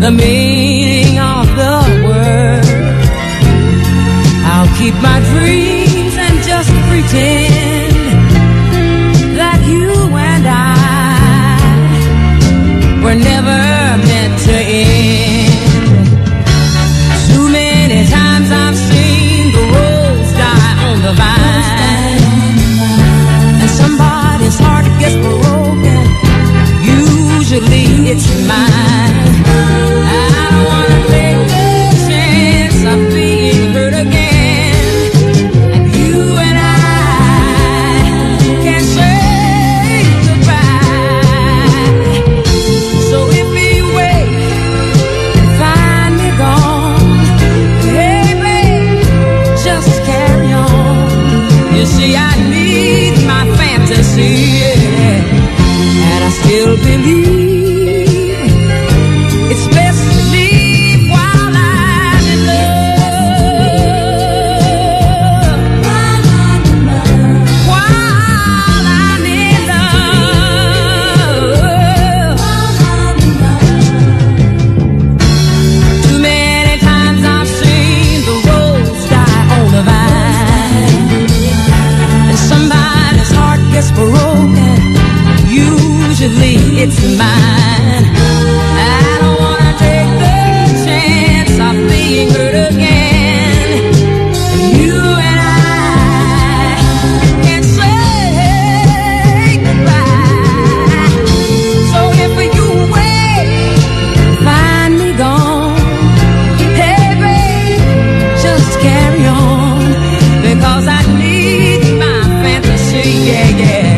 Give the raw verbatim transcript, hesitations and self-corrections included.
the meaning of the word. I'll keep my dreams and just pretend that you and I were never meant to end. Too many times I've seen the rose die on the vine, and somebody's heart gets broken. Usually it's mine. I don't wanna take the chance of being hurt again. And you and I can say goodbye. So if you wait and find me gone, hey babe, just carry on. You see, I need my fantasy, and I still believe it's best to leave while I'm in love. While I'm in love. Too many times I've seen the rose die on the vine, and somebody's heart gets broken. Usually it's mine. I don't wanna take the chance of being hurt again. You and I can say goodbye. So if you wait, find me gone, hey babe, just carry on, because I need my fantasy, yeah, yeah.